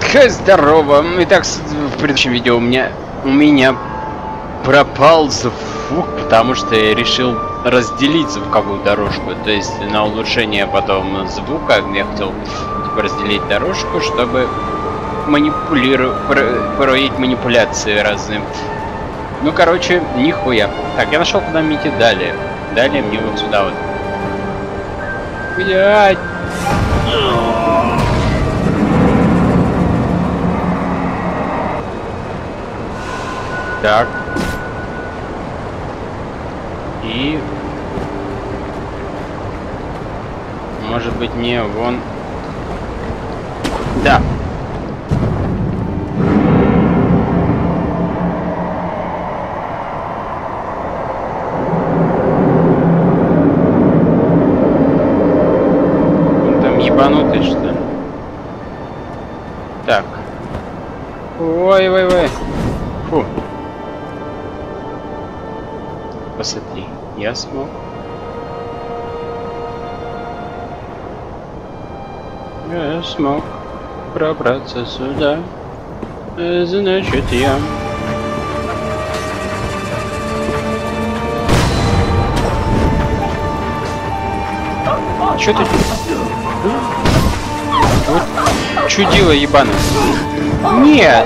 Здорово. Итак, в предыдущем видео у меня пропал звук, потому что я решил разделить звуковую дорожку. То есть на улучшение потом звука я хотел типа разделить дорожку, чтобы проводить манипуляции разные. Ну, короче, нихуя. Так, я нашел, куда мне идти далее. Далее мне вот сюда вот. Блять. Так. И... Может быть, не вон... Да. Он там ебанутый, что ли? Так. Ой-ой-ой. Фу. Посмотри, я смог. Я смог пробраться сюда. Значит, я... Чё ты? Вот чудило ебаное. Нет!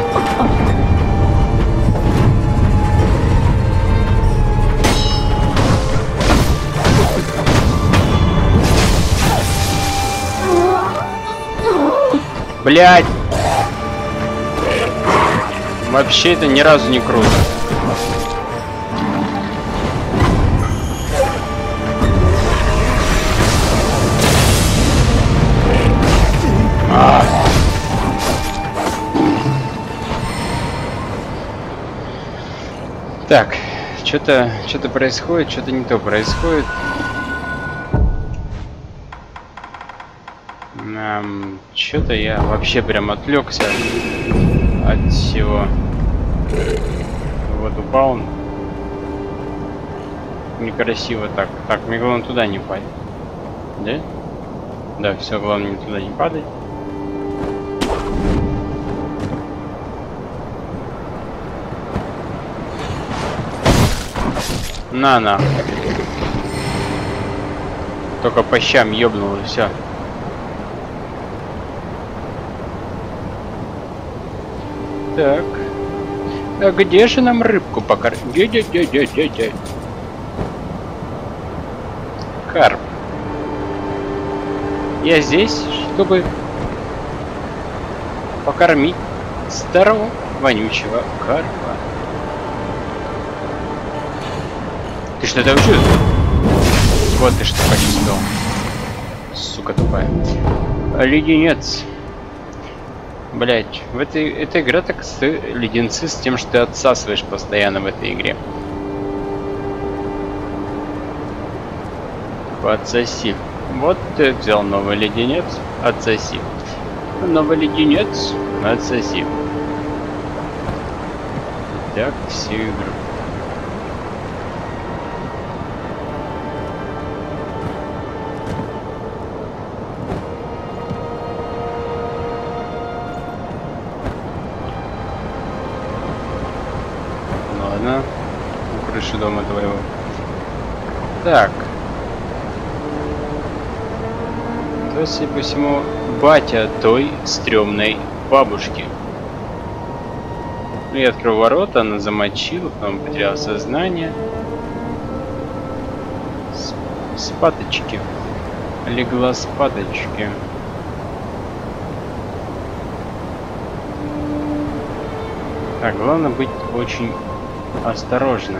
Блять! Вообще это ни разу не круто. Так, что-то происходит, что-то не то происходит. Что-то я вообще прям отвлекся от всего. Вот упал. Некрасиво так. Так, мне главное туда не падать. Да? Да, все, главное мне туда не падать. На. Только по щам ёбнуло, и все. Так. А где же нам рыбку покормить? Карп. Я здесь, чтобы покормить старого вонючего карпа. Ты что там чувствуешь? Вот ты что почувствовал. Сука тупая. Леденец. Блять, эта игра так леденцы с тем, что ты отсасываешь постоянно в этой игре. Отсоси. Вот ты взял новый леденец, отсоси. Новый леденец, отсоси. Так, всю игру. Ладно, у крыши дома твоего. Так. То, судя по всему, батя той стрёмной бабушки. Я открыл ворота, она замочила, потом потеряла сознание. Спаточки. Легла спаточки. Так, главное быть очень осторожным.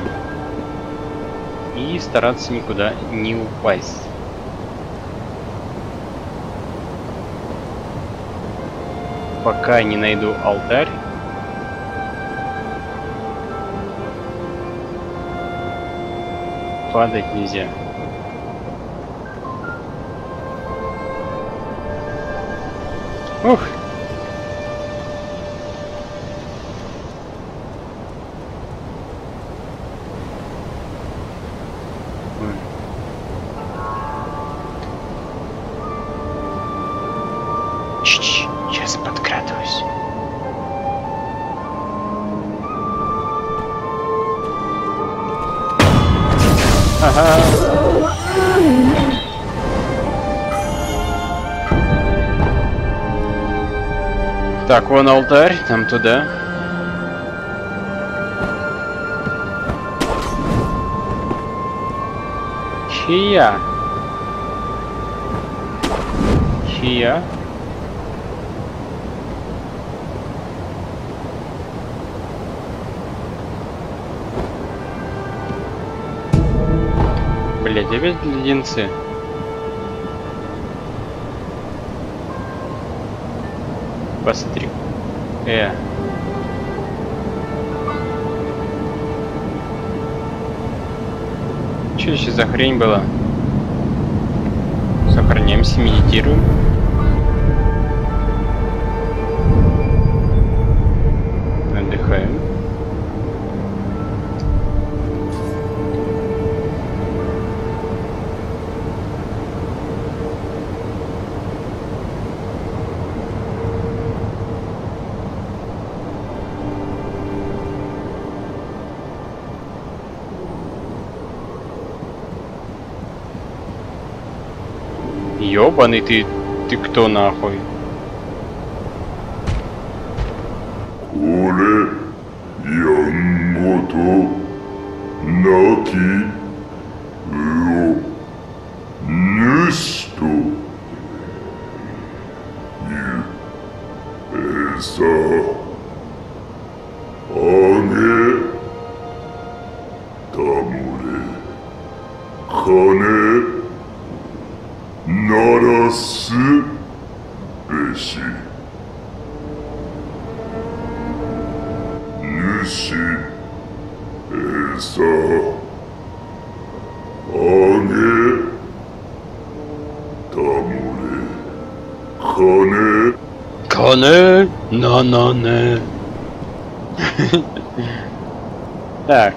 И стараться никуда не упасть. Пока не найду алтарь. Падать нельзя. Ух! Сейчас подкрадываюсь. Так, вон алтарь, там туда. Чья? Чья? Блять, опять леденцы. Посмотри. Что еще за хрень была? Сохраняемся, медитируем. Отдыхаем. Ёбаный ты кто нахуй? Оле, Янмото, Наки, Ро, Несто, Ю, Эса, Ане, Тамуре, Кане, Нарасу, Беши. Ниши, Эса, Ане, Тамуре, Кане. Кане, на-на-не. Так.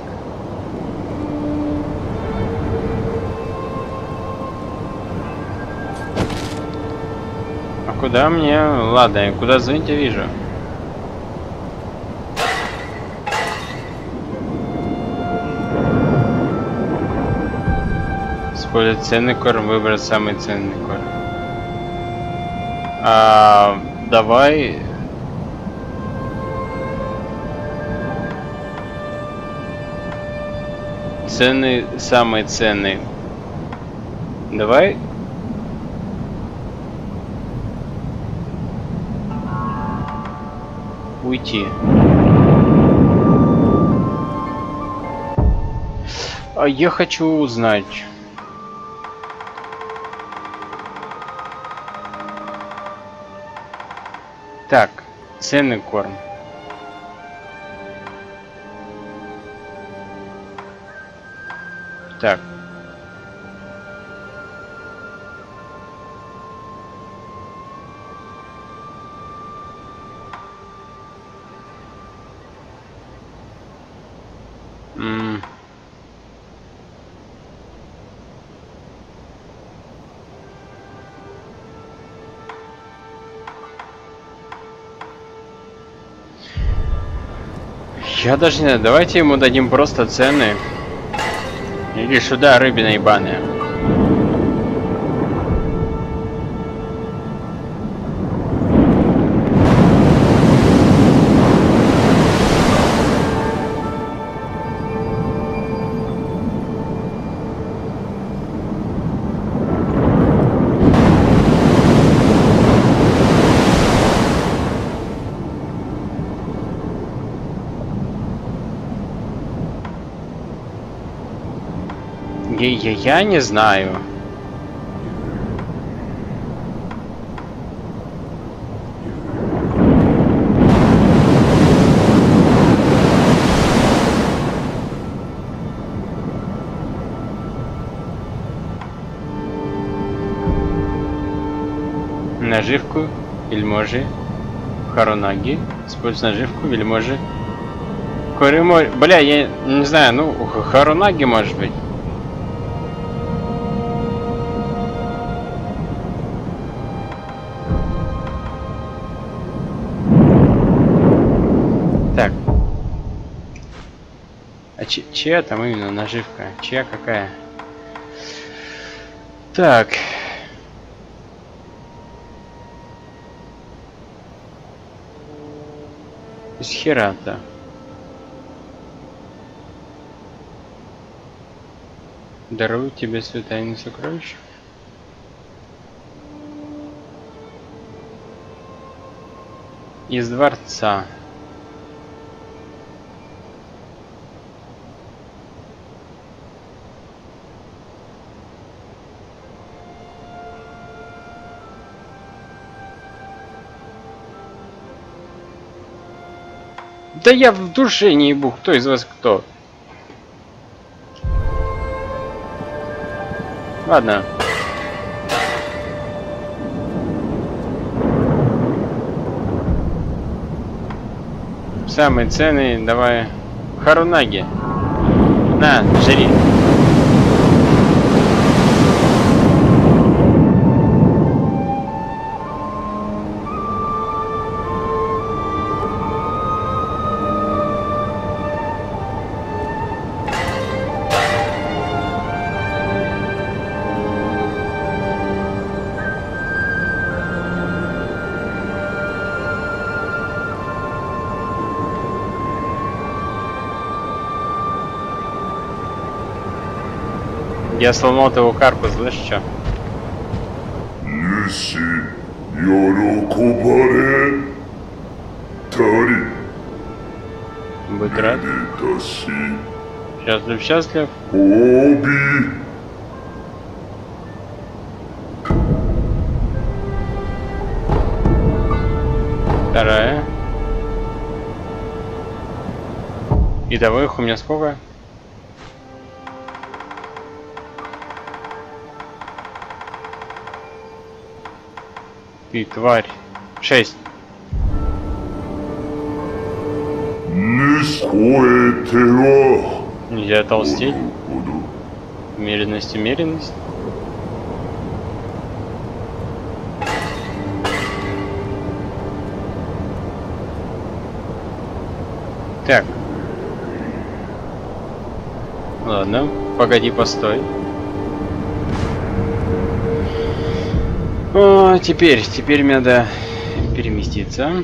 А куда мне? Ладно, куда звонить, я вижу. Использовать ценный корм, выбрать самый ценный корм. Давай. Ценный, самый ценный. Давай. Уйти. Я хочу узнать. Так, ценный корм. Так. Я даже не знаю, давайте ему дадим просто цены. Иди сюда, рыбина ебаная. Я не знаю. Наживку, вельможи, харонаги. Используй наживку, вельможи. Куримо... Бля, я не знаю, ну, харонаги может быть. Так. А чья там именно наживка? Чья какая? Так. Из хера-то. Дарую тебе свой тайный сокровищ. Из дворца. Да я в душе не ебу, кто из вас кто? Ладно. Самый ценный, давай. Харунаги. На, жри. Я сломал его карпус, знаешь что? Люси, Йорокобаре, Тари, Будь рад. Медитаси, Счастлив, счастлив. Оби, Вторая. Итого их у меня сколько? Ты тварь. 6. Нискоэтева, Нельзя толстеть. Буду. Умеренность, умеренность. Так. Ладно, погоди, постой. О, теперь мне надо переместиться.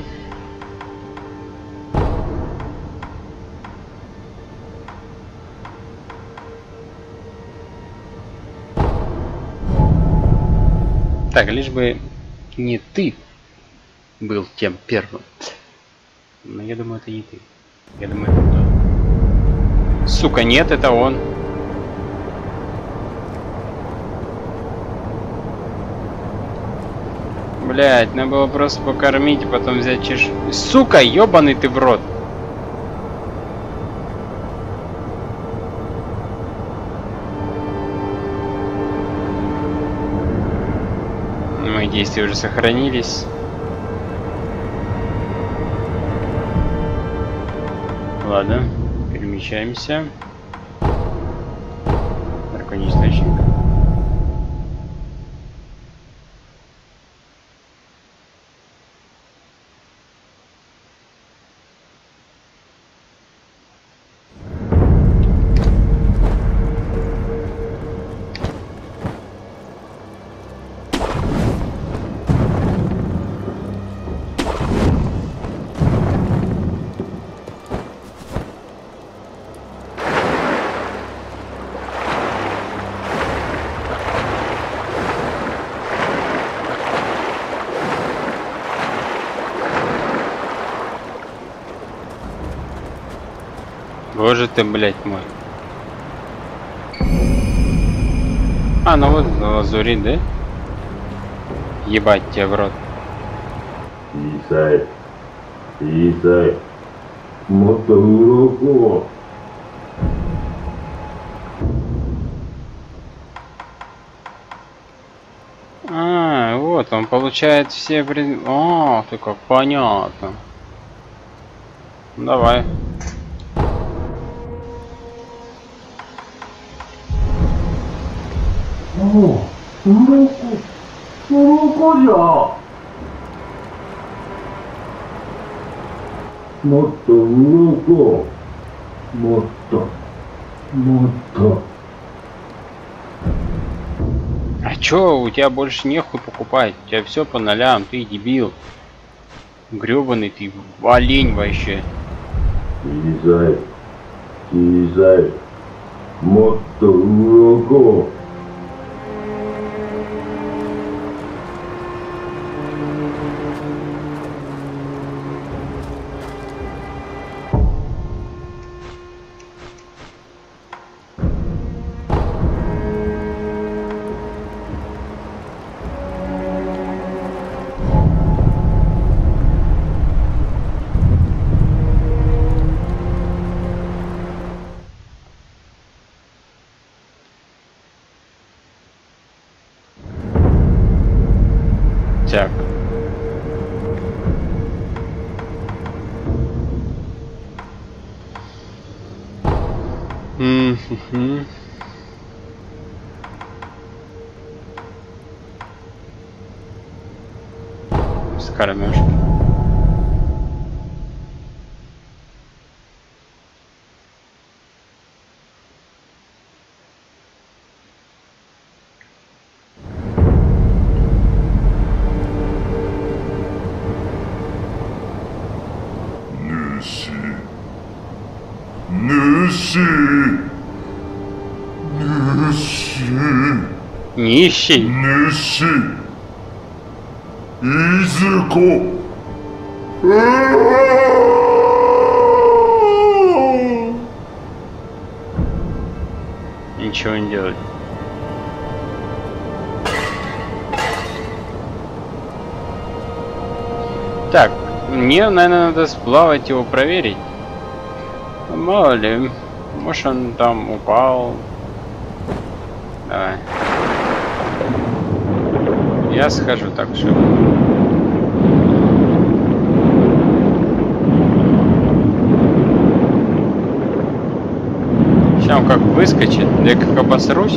Так, лишь бы не ты был тем первым. Но я думаю, это не ты. Я думаю, это кто. Сука, нет, это он. Блять, надо было просто покормить и потом взять чеш... Сука, ёбаный ты в рот. Мои действия уже сохранились. Ладно, перемещаемся. Драконий источник. Боже ты, блядь, мой. А, ну вот лазурит, да? Ебать тебя в рот. Исай, Исай, мото уроку. А, вот он получает все О, ты как понятно. Давай. О, уроку, уроку я. Мото уроку, мото, мото. А чё, у тебя больше нехуй покупать? У тебя все по нолям, ты дебил. Грёбаный ты олень вообще. 小さい小さいもっと動こ Так. М-м-м. Скормёшки. Нищий. 主いずこ Ничего не делать. Так, мне, наверное, надо сплавать его проверить. Мало ли, может он там упал. Давай. Я схожу так, что... Сейчас он как выскочит, я как обосрусь.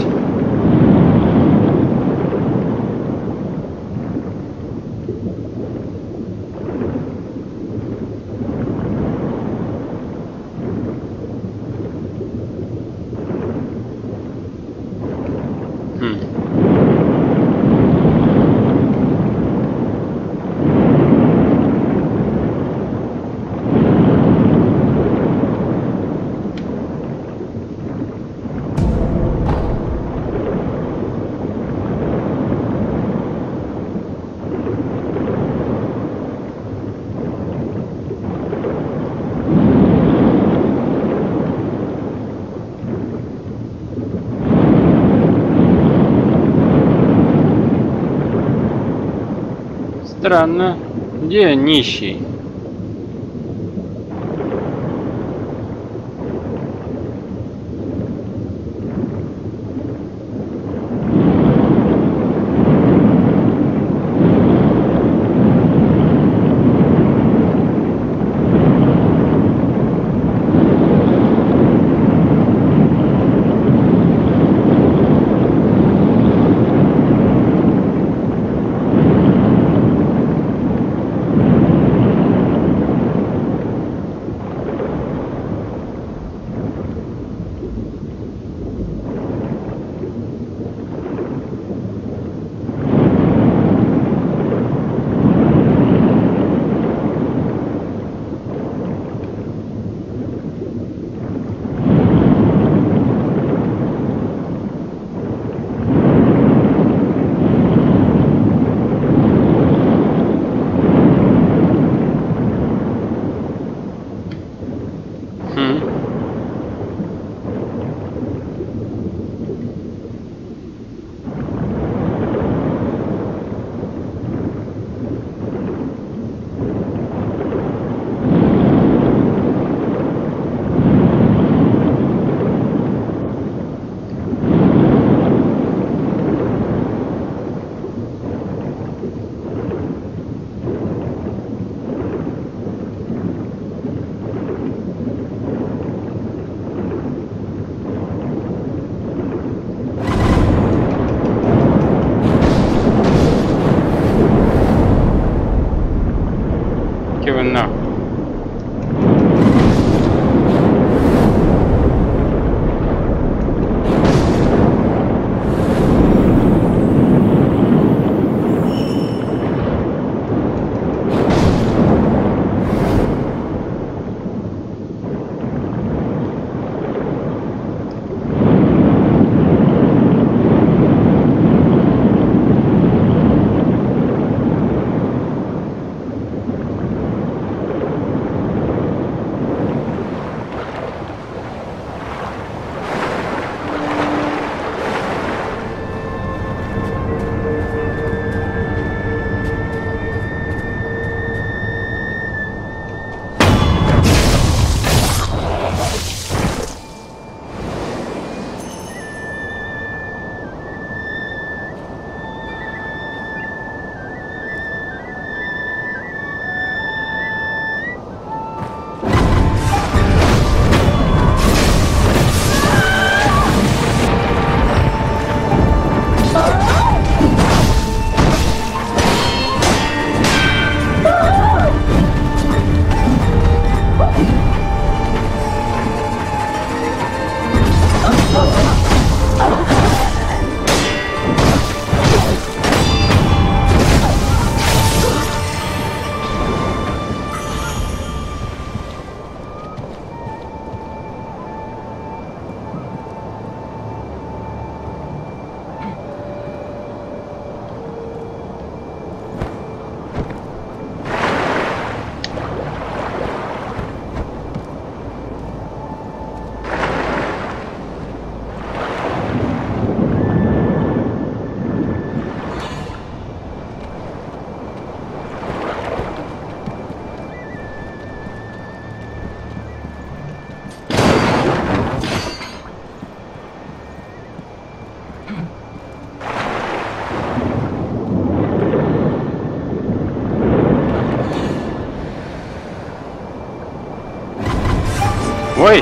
Странно. Где нищий? Ой!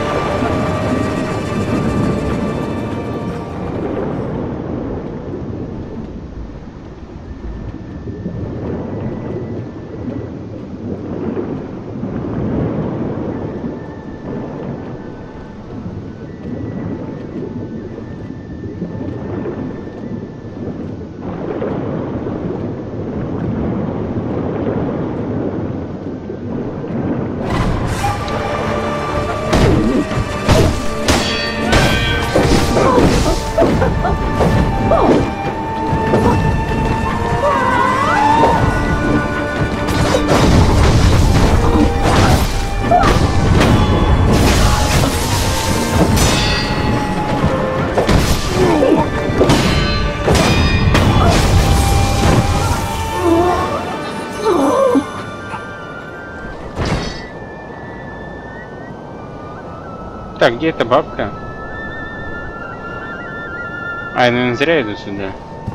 Так, где эта бабка? А, я, наверное, зря иду сюда.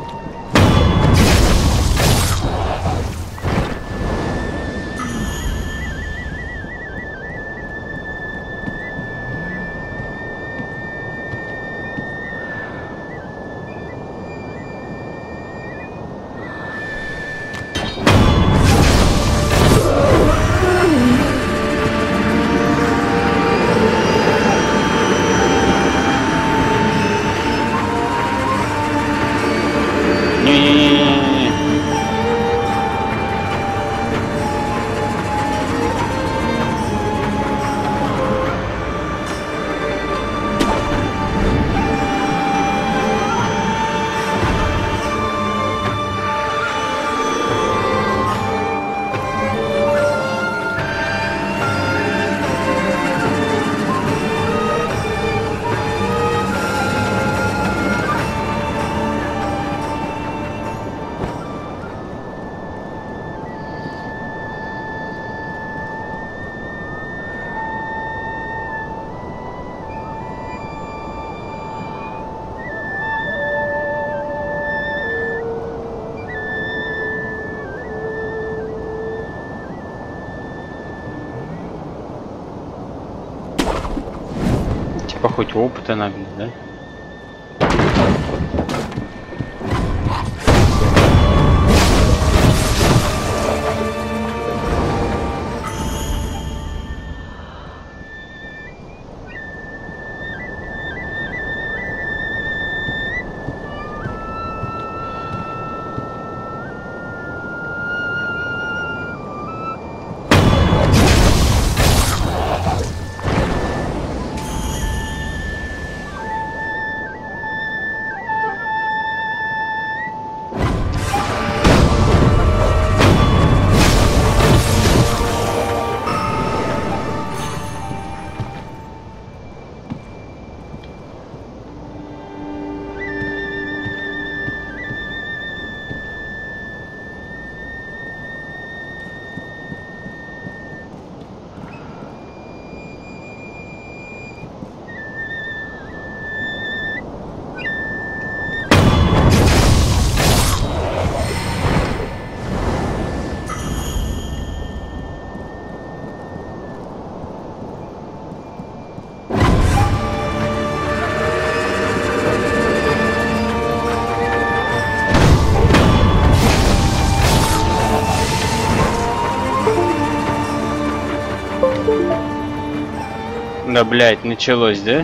Не-не-не-не-не. Типа хоть опыта набить, да? Да, блядь, началось, да?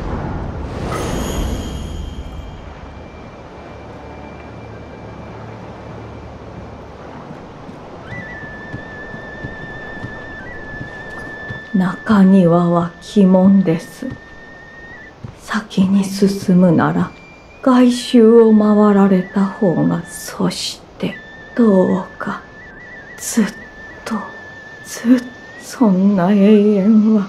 中庭は鬼門です。先に進むなら外周を回られた方が、そしてどうかずっとそんな永遠は。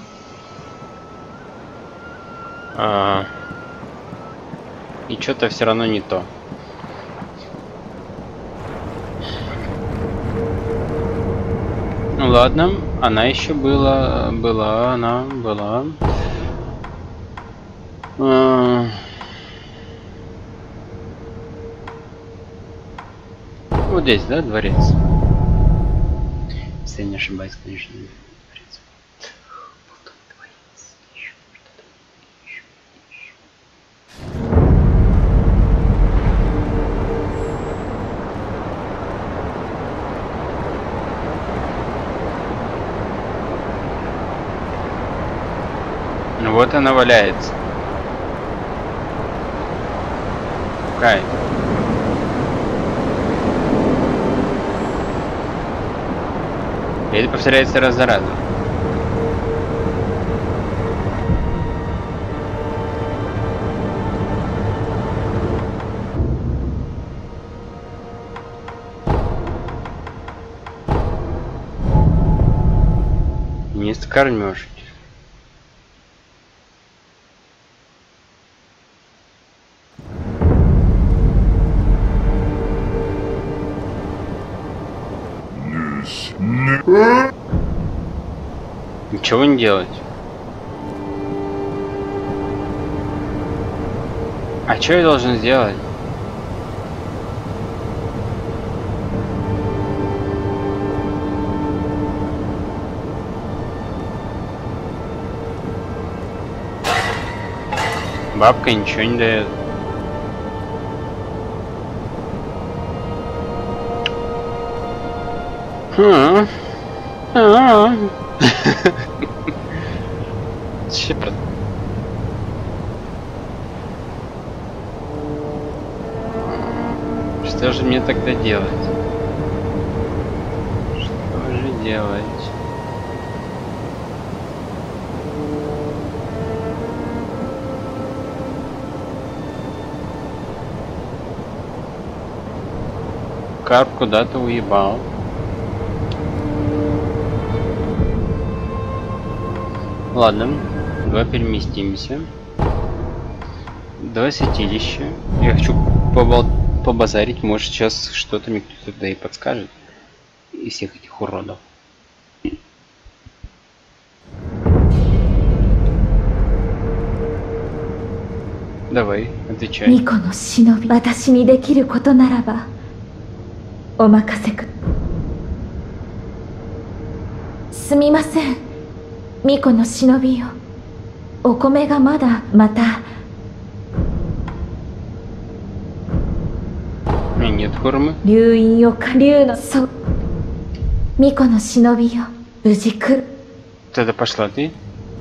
И что-то все равно не то. Ну ладно, она еще была. Вот здесь, да, дворец? Если я не ошибаюсь, конечно, дворец. Вот он, дворец. Еще что-то. Ну вот она валяется. Кайф. И это повторяется раз за разом. Не скормишь. Ничего не делать. А что я должен сделать? Бабка ничего не дает. Черт. Что же мне тогда делать? Что же делать? Карп куда-то уебал. Ладно, давай переместимся. Давай святилище. Я хочу побазарить, может сейчас что-то мне кто-то да и подскажет. Из всех этих уродов. Давай, отвечай. 巫女の忍び、私にできることならばお任せく。すみません、巫女の忍びよ。お米がまた。 Нет формы. 流飲よか、竜のそう。巫女の忍びよ、無事来る。 Тогда пошла ты.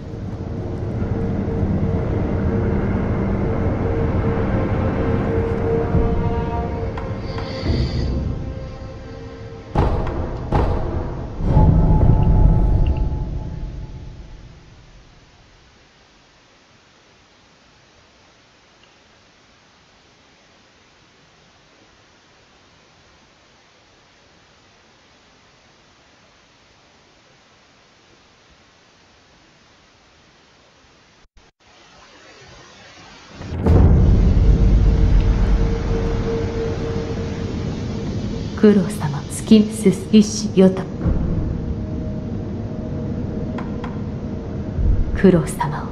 Куро様、スキンスイシヨタ。クロ様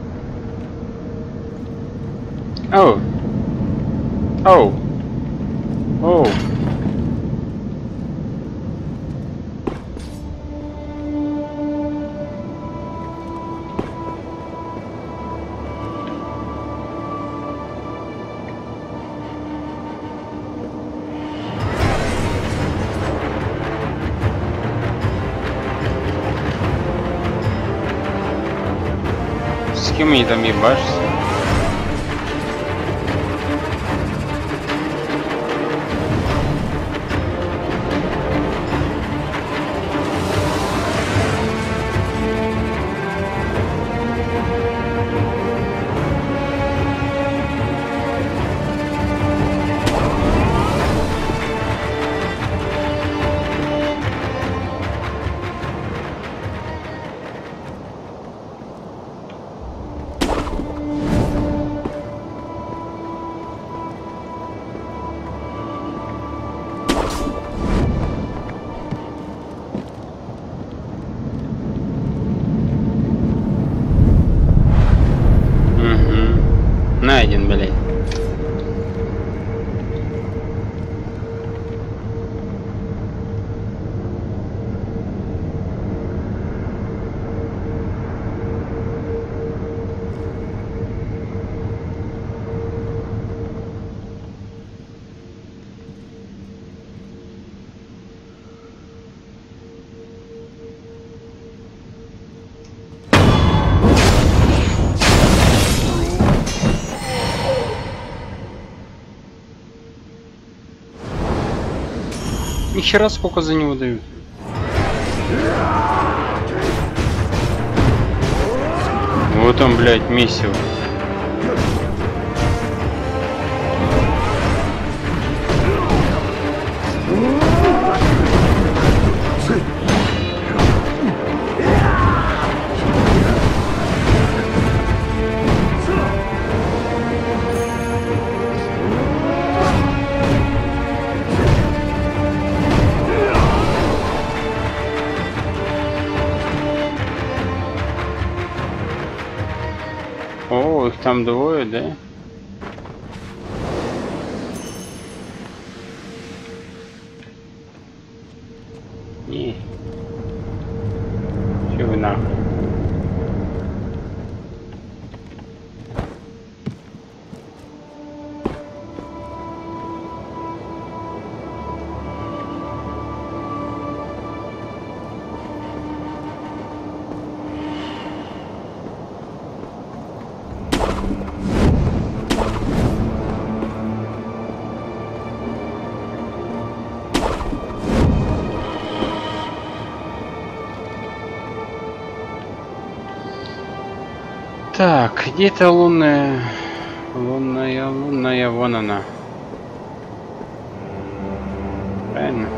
を。 Oh. Oh. Oh. С кем они там ебашься? Найден, блядь. Нихера сколько за него дают. Вот он, блядь, месиво. О, их там двое, да? Не. Чё вы нахуй? Так, где-то лунная, вон она. Правильно?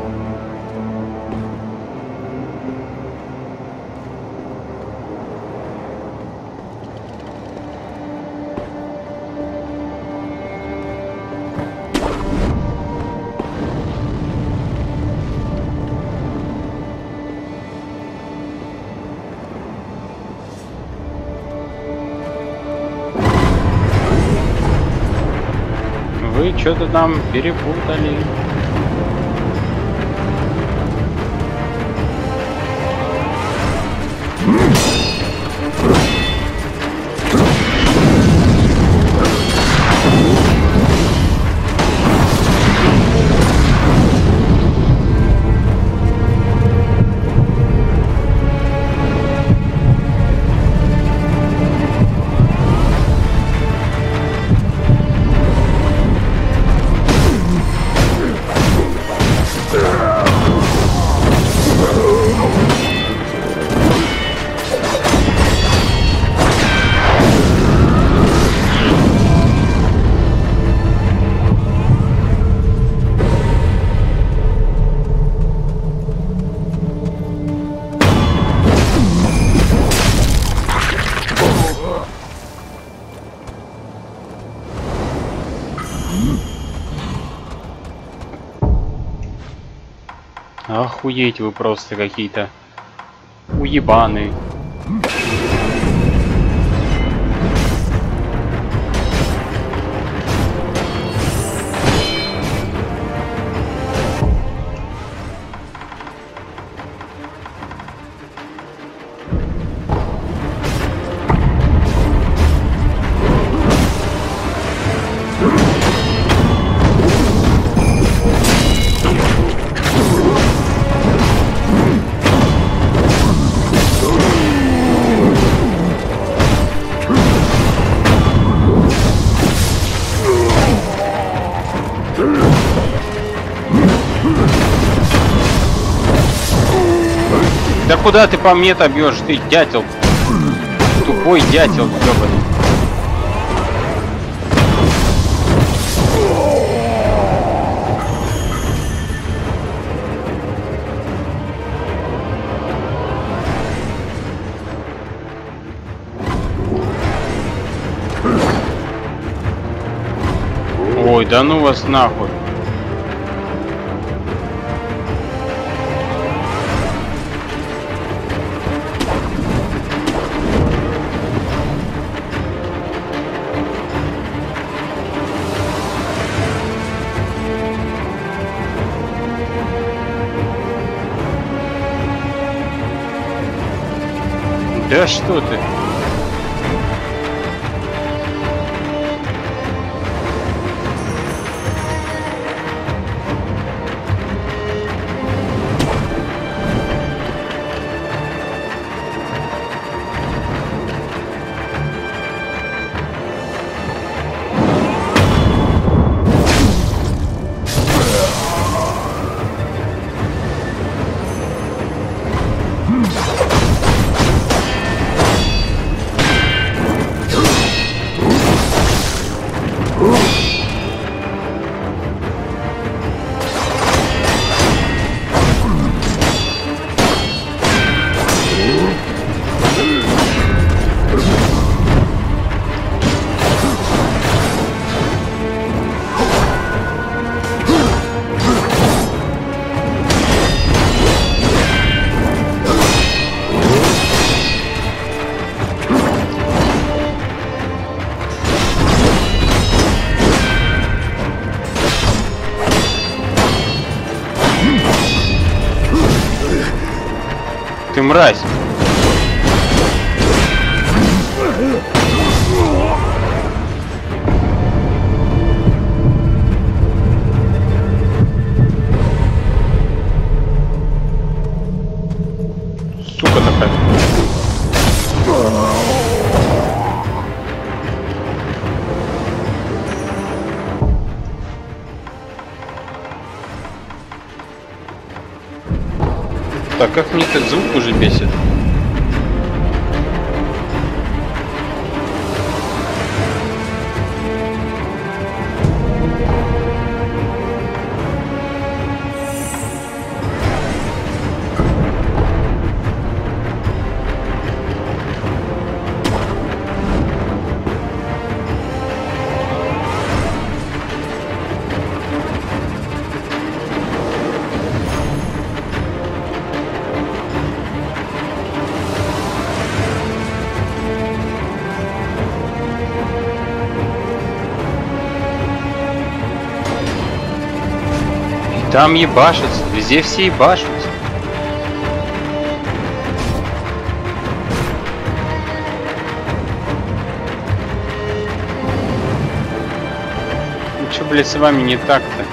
Вы что-то там перепутали. Охуеть вы просто какие-то уебаны. Да куда ты по мне-то бьешь, ты дятел? Тупой дятел, ёбаный. Ой, да ну вас нахуй. Да что ты? ты мразь! Сука такая. Так, как мне этот звук уже бесит? Там ебашатся, везде все ебашатся. Ну чё, блядь, с вами не так-то?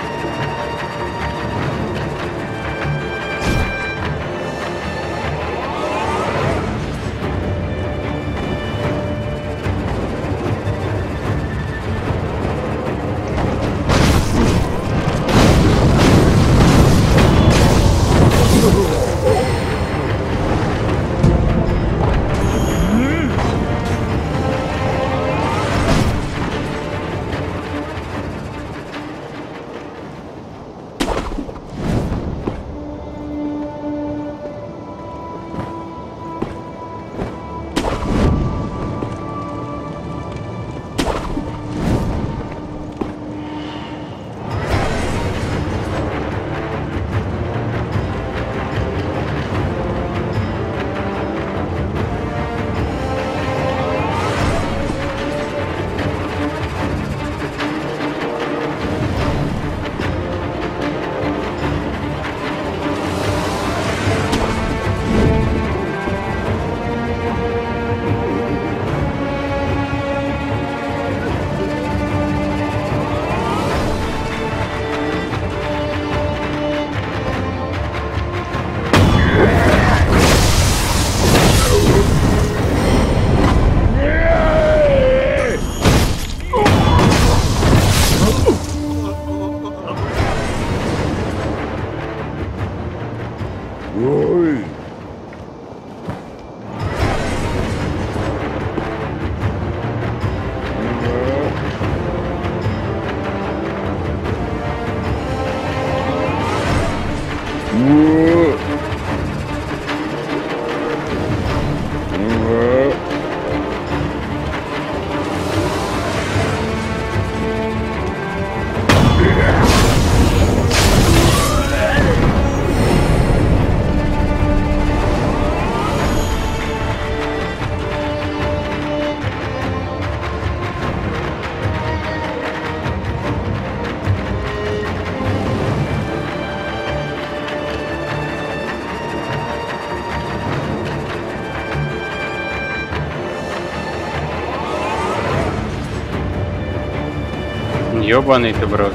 Ёбаный ты, брат.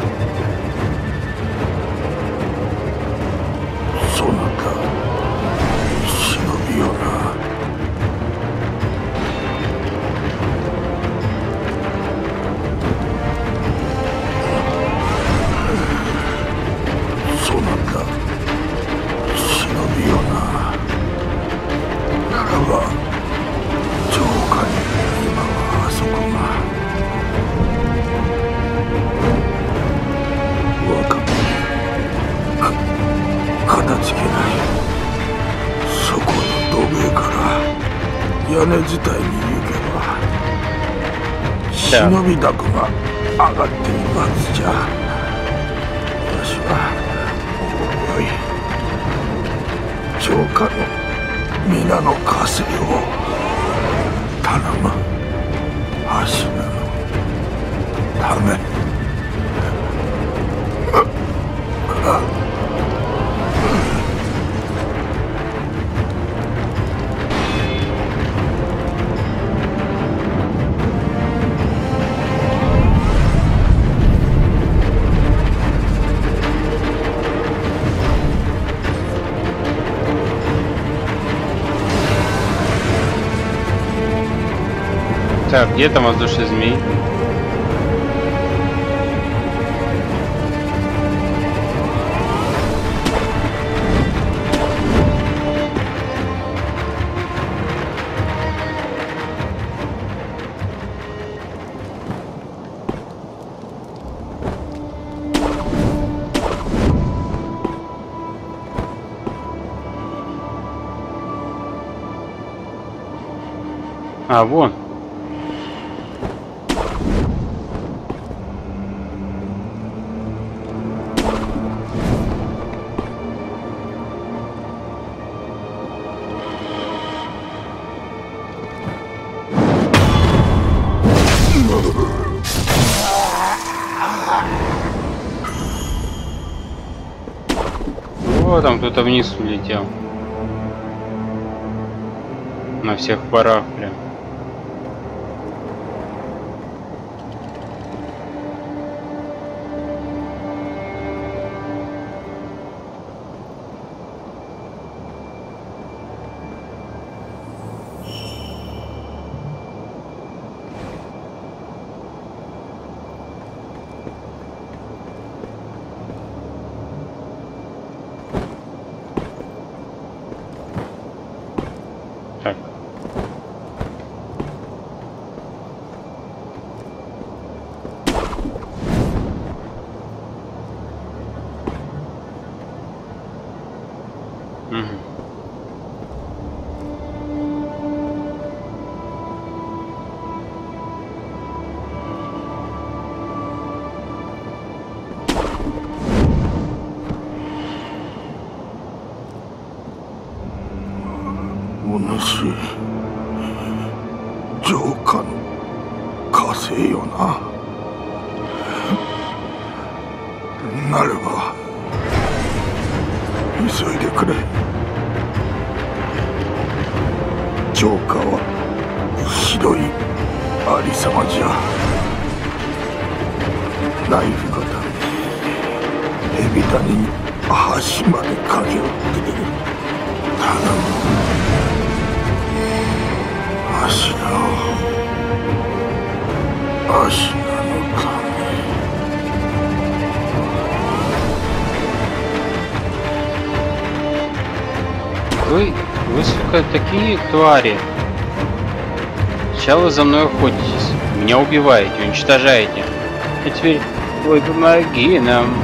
屋根自体に行けば忍びだこが上がっているはずじゃ。わしはおい城下の皆の加勢を頼む。足名のため。 Так, где там воздушный змей? А, вон. Вот там кто-то вниз улетел. На всех парах прям. Так. Угу. お主浄化の火星よな。なれば急いでくれ。浄化はひどいありさまじゃ。ナイフ型蛇谷に橋まで駆け寄って頼む。芦名を芦名のため。 Вы, сука, такие твари. Сначала за мной охотитесь, меня убиваете, уничтожаете. А теперь, ой, помоги нам.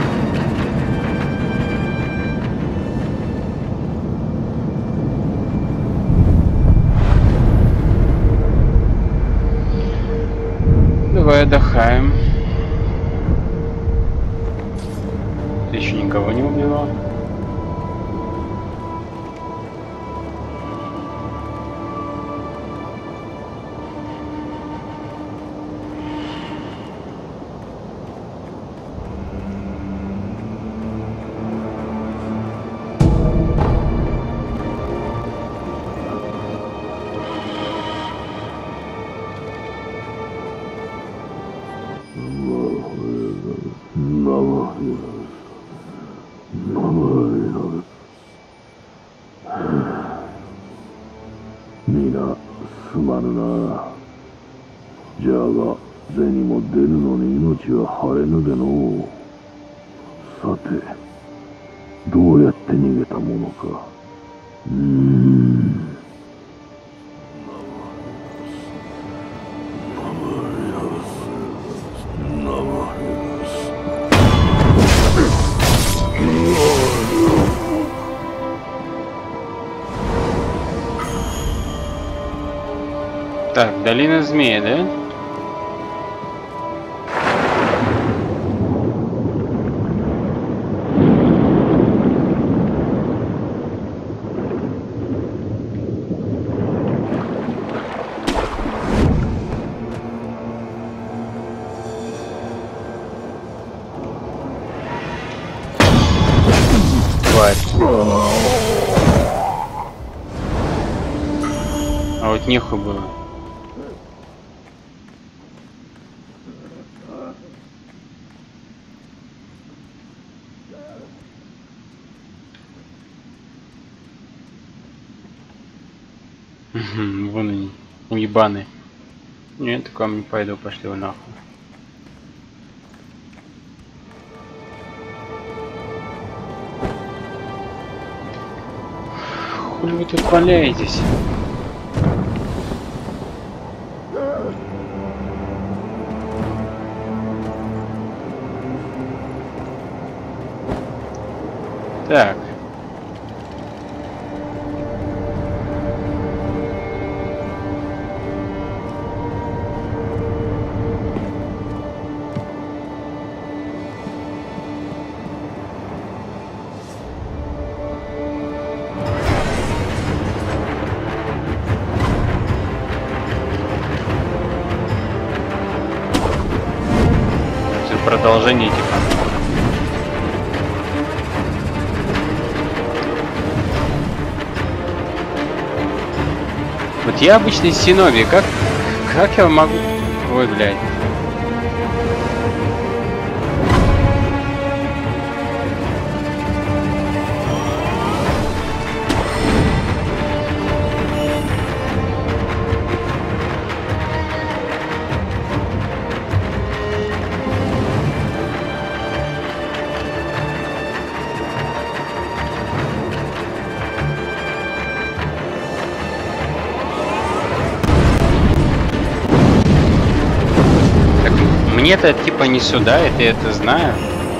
Давай отдыхаем. Ты еще никого не убивал? 皆すまぬな。じゃが銭も出るのに命は晴れぬでのう。さてどうやって逃げたものか。 Так, долина змея, да? Тварь. А вот нехуй было. Вон они, уебаны. Нет, к вам не пойду, пошли вы нахуй. Хули вы тут валяетесь? Так. Продолжение типа. Вот я обычный синоби, как я могу... Ой, блядь. Мне-то типа не сюда, это я это знаю.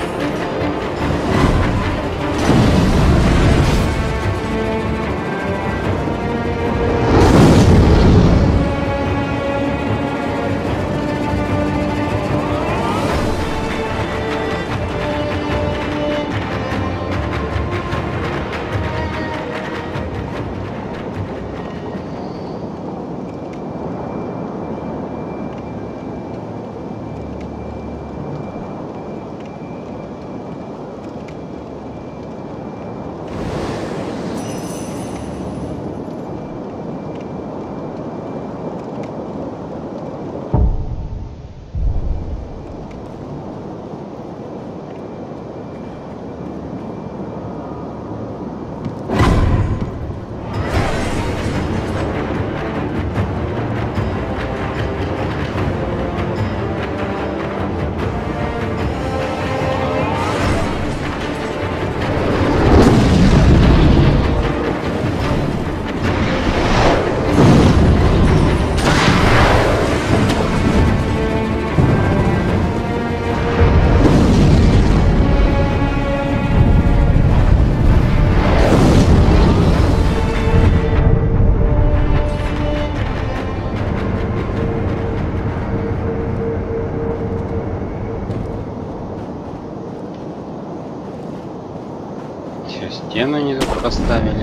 Стену не тут поставили.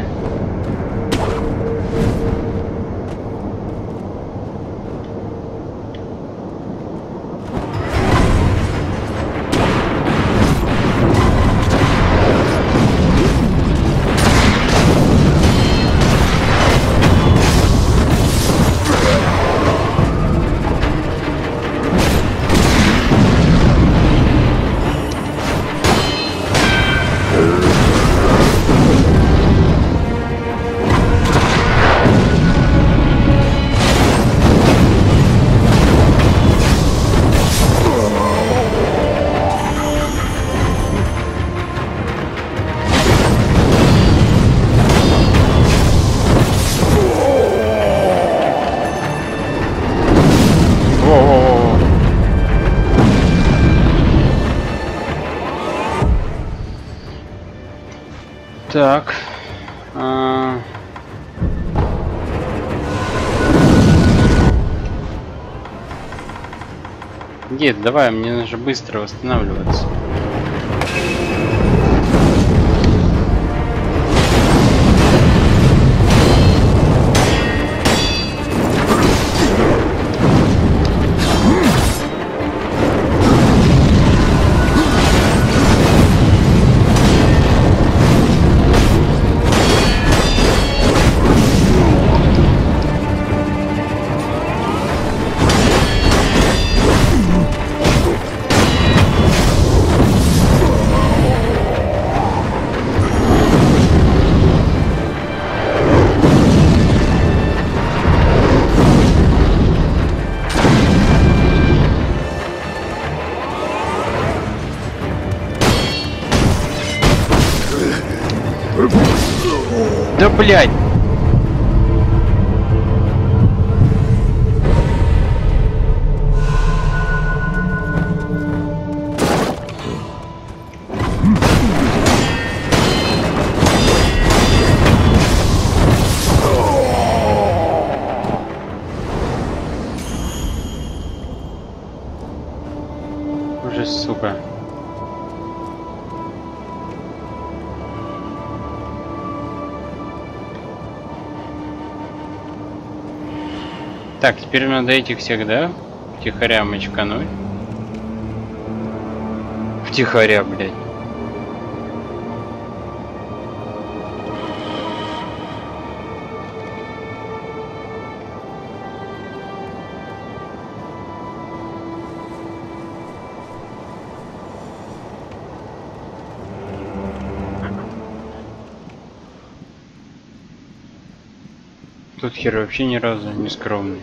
Так. Дед, давай, мне нужно быстро восстанавливаться. блядь! Уже, сука. Так, теперь надо этих всех, да? Втихаря мочкануть. Втихаря, блядь. Тут хер вообще ни разу не скромный.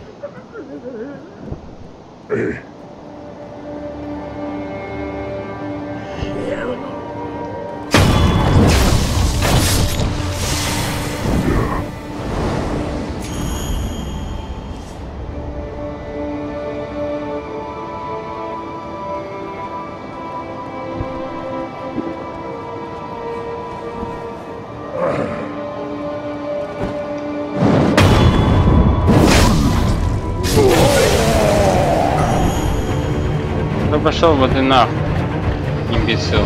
Да пошел вот и нахуй, имбецил.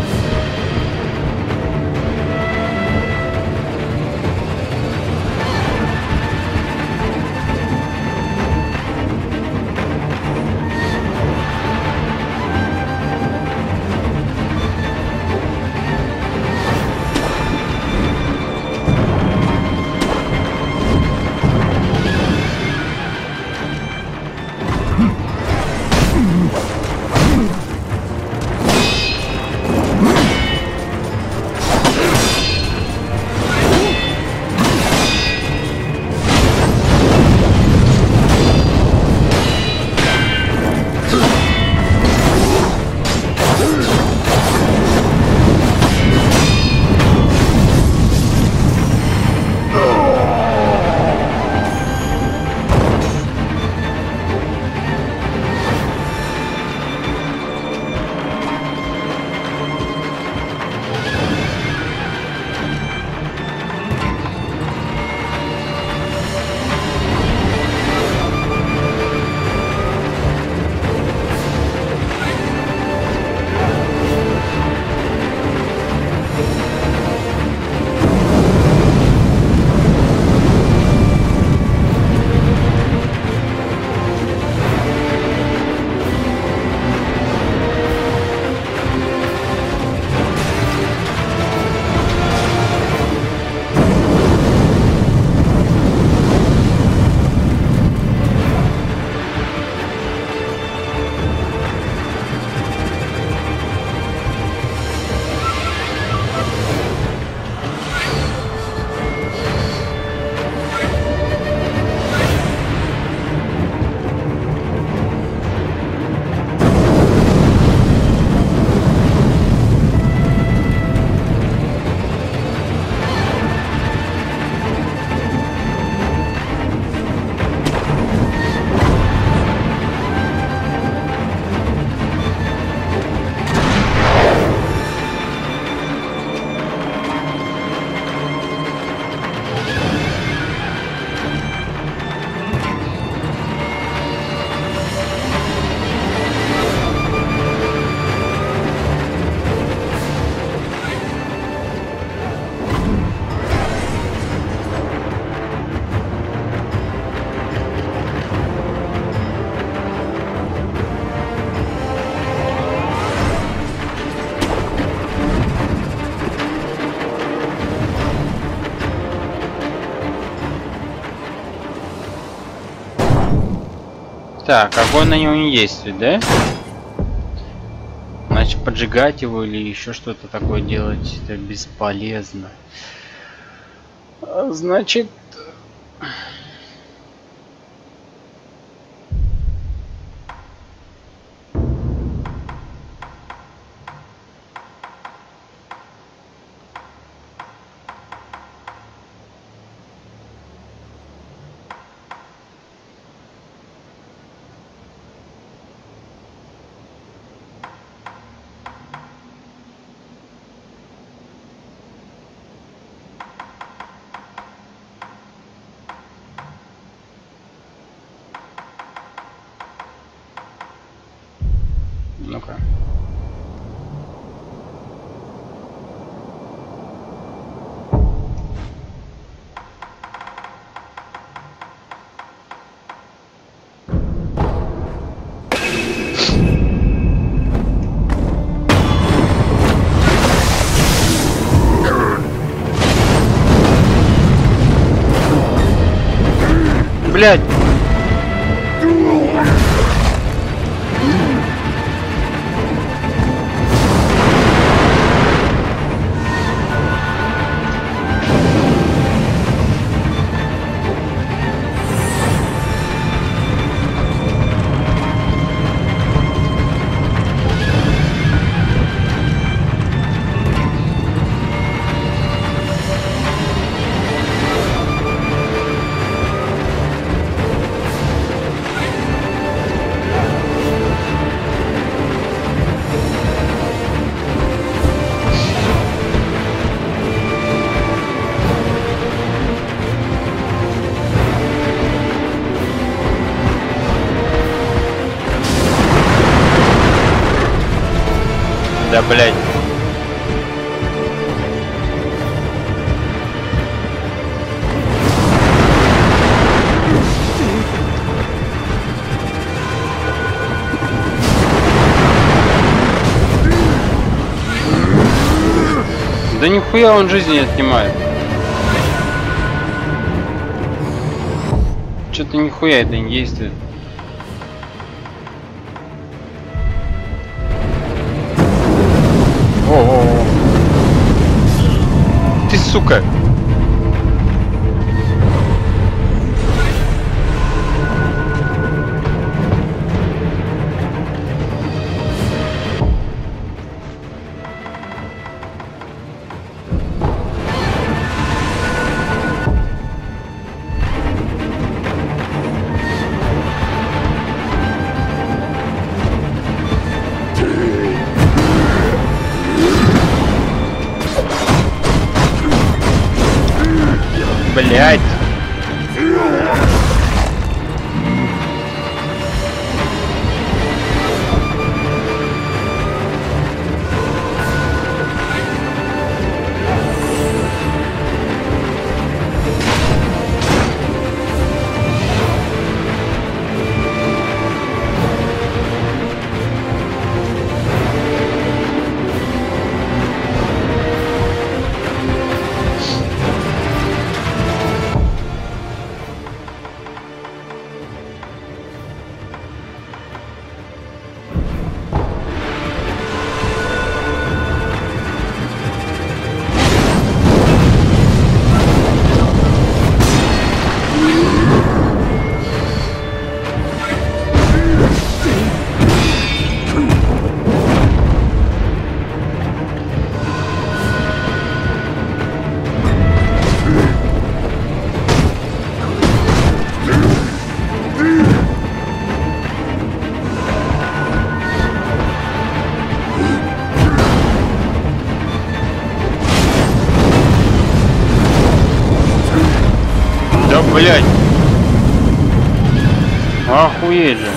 Так, огонь на него не действует, да? Значит, поджигать его или еще что-то такое делать, это бесполезно. Значит... Ну-ка. Блядь! Да, блядь. Да нихуя он жизни не отнимает. Что-то нихуя это не действует. О-о-о. Ты, сука! Блять! Да, блядь! Охуеть же!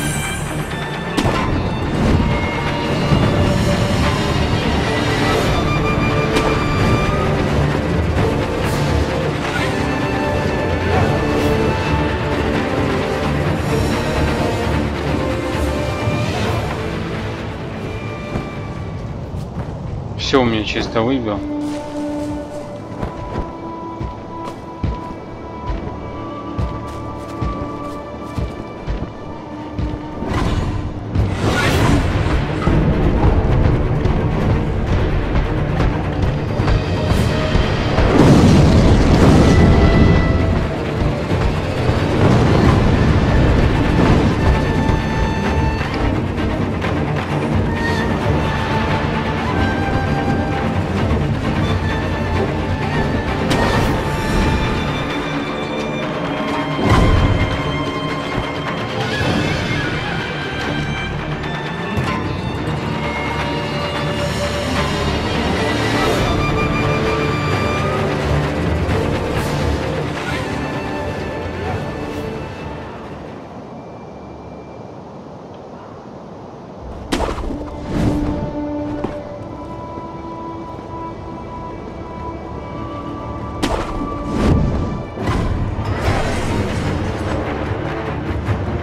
Все у меня чисто выбил.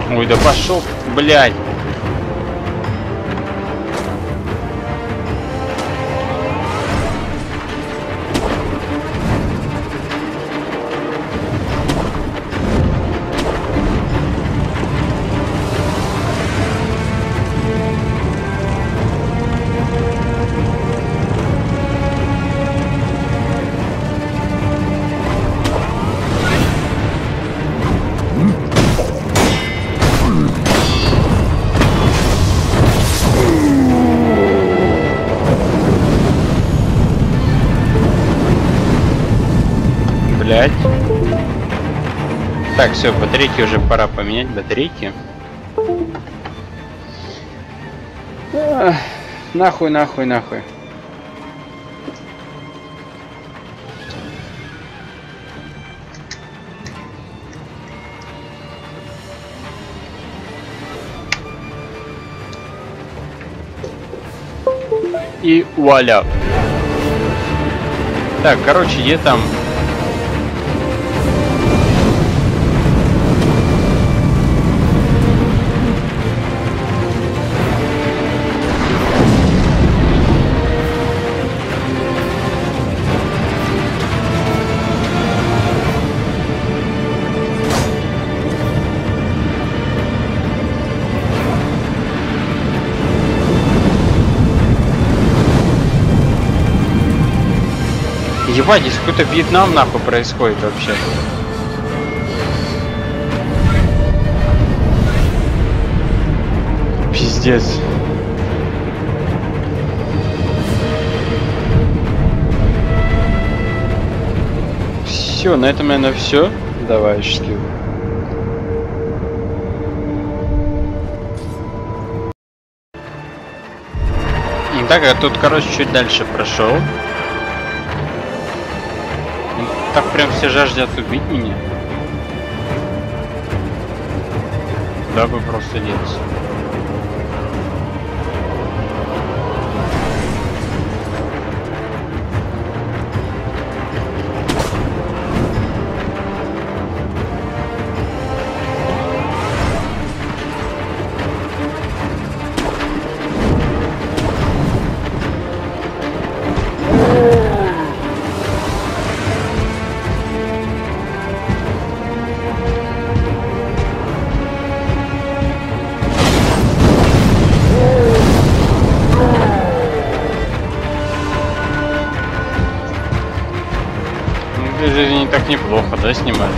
Ой, да пошел, блядь. Блять. Так, все, батарейки уже пора поменять, батарейки. Нахуй, нахуй, нахуй. И вуаля. Так, короче, где там? Ебать, здесь какой-то Вьетнам нахуй происходит вообще. Пиздец. Все, на этом, наверное, все. Давай, счастливо. Так, а тут, короче, чуть дальше прошел. Так прям все жаждут убить меня. Куда бы просто деться? Не так неплохо, да, снимать?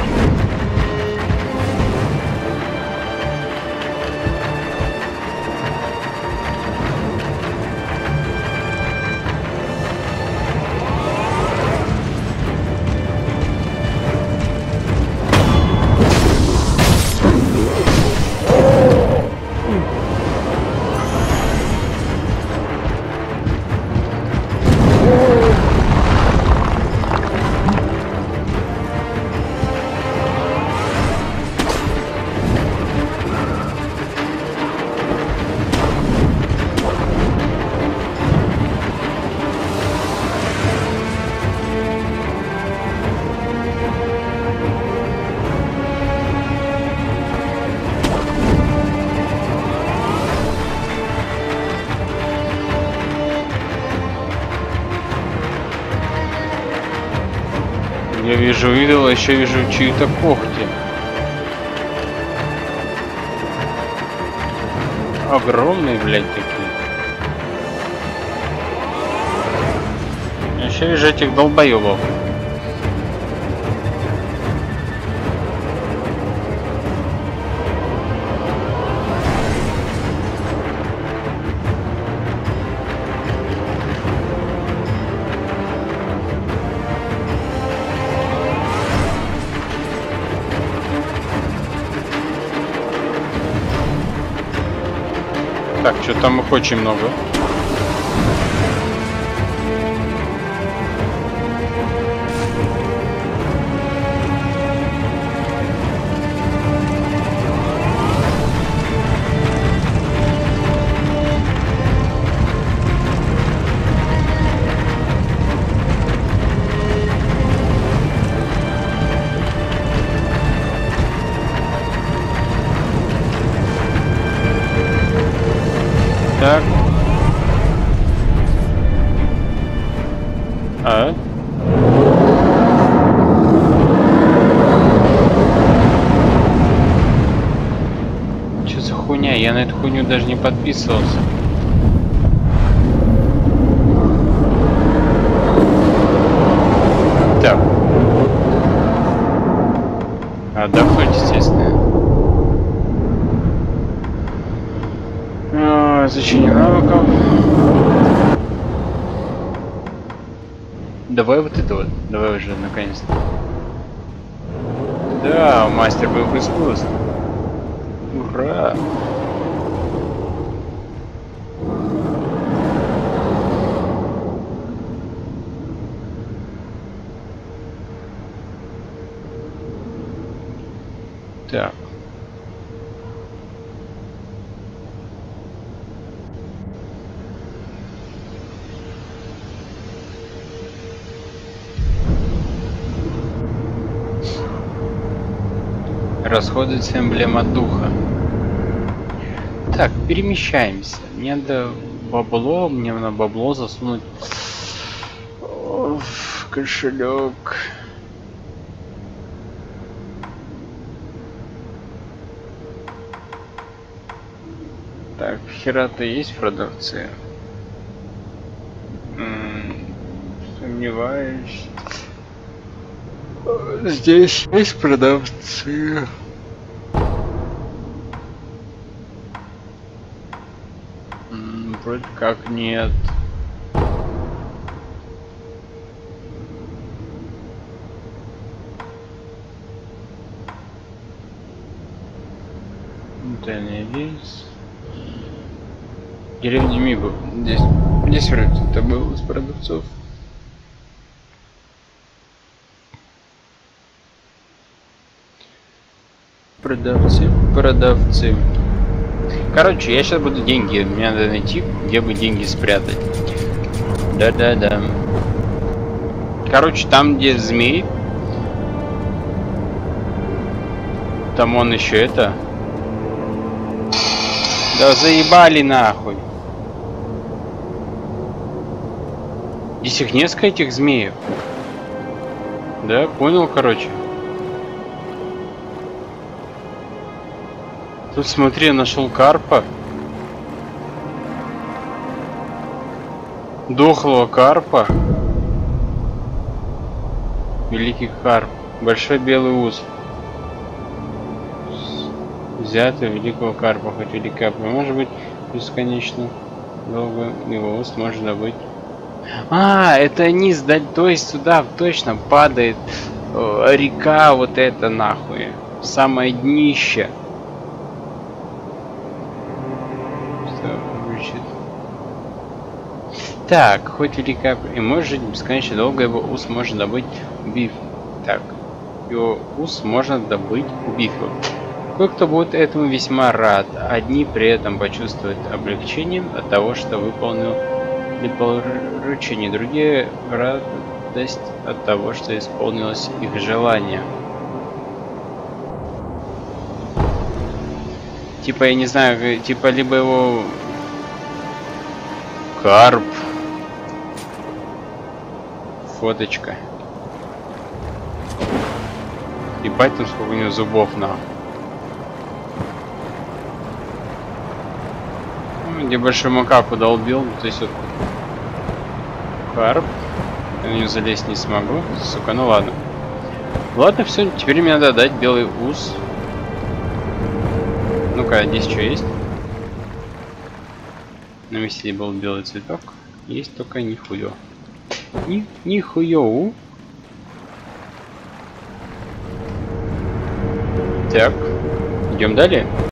Я вижу идола, еще вижу чьи-то когти. Огромные, блядь, такие. Еще вижу этих долбоебов. Так, что там их очень много. Так. А? Что за хуйня? Я на эту хуйню даже не подписывался. Так. Отдохнуть, естественно. Изучение навыков. Давай вот это вот. Давай уже, наконец-то. Да, мастер боевых искусств. Ура! Так. Расходуется эмблема духа. Так, перемещаемся. Мне надо бабло, мне на бабло засунуть в кошелек. Так, хера-то есть продавцы? Сомневаюсь. Здесь есть продавцы. Вроде как нет. Тайный рейс. Деревня Мибо. Здесь вроде это был из продавцов. Продавцы. Короче, я сейчас буду деньги. Мне надо найти, где бы деньги спрятать. Да. Короче, там, где змей. Там он еще это. Да заебали нахуй. Здесь их несколько этих змеев. Да, понял, короче. Тут смотри, я нашел карпа. Дохлого карпа. Великий карп. Большой белый ус. Взятый великого карпа. Хоть великий карп может быть бесконечно долго. Его ус можно быть. А, это низ, да, то есть сюда точно падает река вот эта нахуй. Самое днище. Так, хоть велика и может жить бесконечно долго, его ус можно добыть, убив. Так, его ус можно добыть, убив его. Кое-кто будет этому весьма рад. Одни при этом почувствуют облегчение от того, что выполнил поручение, другие радость от того, что исполнилось их желание. Типа, я не знаю, типа, либо его карп. Фоточка. Ебать, там сколько у него зубов, нахуй. Где большой макаку долбил, то есть вот карп. Я на нее залезть не смогу, сука, ну ладно. Ладно, все, теперь мне надо дать белый ус. Ну-ка, здесь что есть? На месте был белый цветок. Есть только нихуё. Нихуё. Так, идем далее.